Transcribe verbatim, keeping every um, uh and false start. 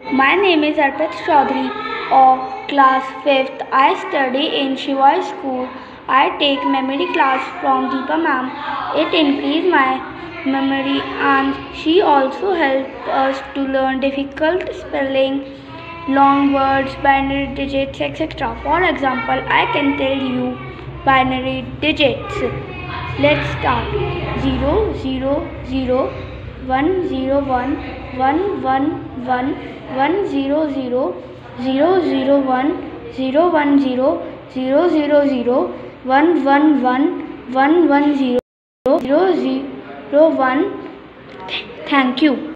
My name is Arpit Chaudhary of class fifth. I study in Shivai school. I take memory class from Deepa ma'am. It increased my memory and she also helped us to learn difficult spelling, long words, binary digits, et cetera. For example, I can tell you binary digits. Let's start. zero zero zero one zero one one one one one zero zero zero zero one zero one zero zero zero zero one one one one one zero zero zero one. Thank you.